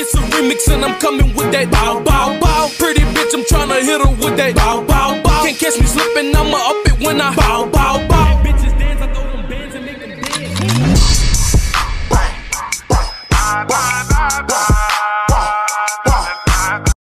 It's a remix and I'm coming with that bow, bow, bow. Pretty bitch, I'm tryna hit her with that bow, bow, bow. Can't catch me slipping, I'ma up it when I bow, bow, bow. Bitches dance, I throw them bands and make them dance.